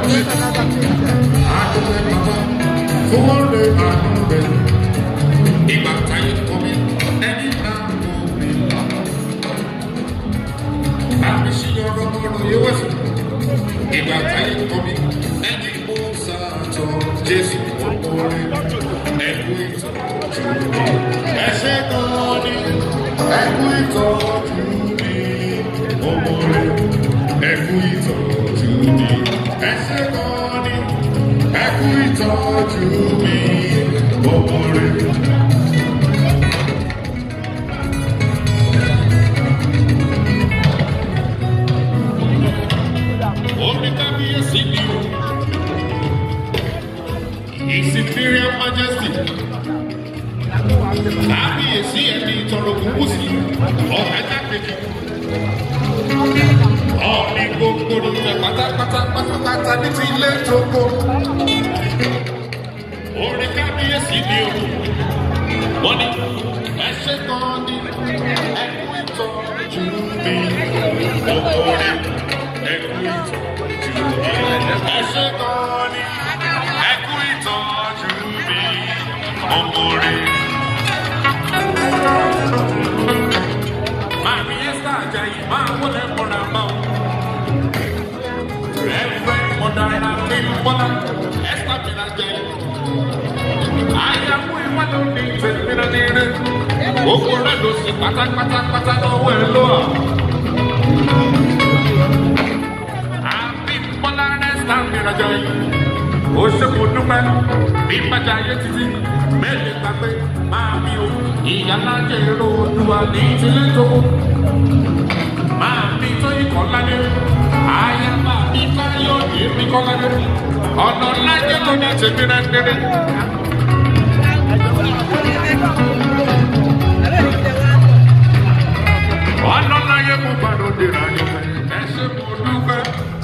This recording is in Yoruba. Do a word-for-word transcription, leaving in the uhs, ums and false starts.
His Imperial Majesty, Kábíyèsí ẹni tọrọ kúkú sí ọ̀hẹ́dá kejì. Ọ̀ọ́ni gbogbo rẹ̀ pátápátá pátápátá ní ti ilé tó kó. Orin Kábíyèsí ni o. Wọ́n ní ẹṣẹ́ kan ní ẹkú ìtọ́jú mi. Orin ẹkú ìtọ́jú mi. Ẹṣẹ́ kan ní ẹkú ìtọ́jú mi. Orin. Mami Esther Ajayi máa wọlé mọ́ra máa wọ. Ẹ̀fẹ̀ mọ̀dára mi bọ́lá Esther mi Ajayi. Àyàwó ìwà ló ní ìfẹ̀mìíràn ní rẹ̀. Gbogbo rẹ̀ ló sì pátápátápátá lọ́wọ́ ẹ̀ lọ́wọ́. Àbí bọ́lá Esther mi Ajayi. Ó ṣe kò dúpẹ́ bí bàjẹ́ ayé títí. Mẹ́lẹ̀ gbàgbé máa mi o. Ìyálájẹ èrò Olúwa ní ìdílé tó kù. Máa mi tó ikọ̀ ládé. Àyàbá mi káyọ̀ èmi kọ́ ládé. Ọ̀nà lájẹ́ tó ní tèmi rẹ̀ kéré. Ọ̀nà láyé mo gbàdọ̀ dèrò àyẹ̀fẹ́. Ẹ ṣe mo dúpẹ́.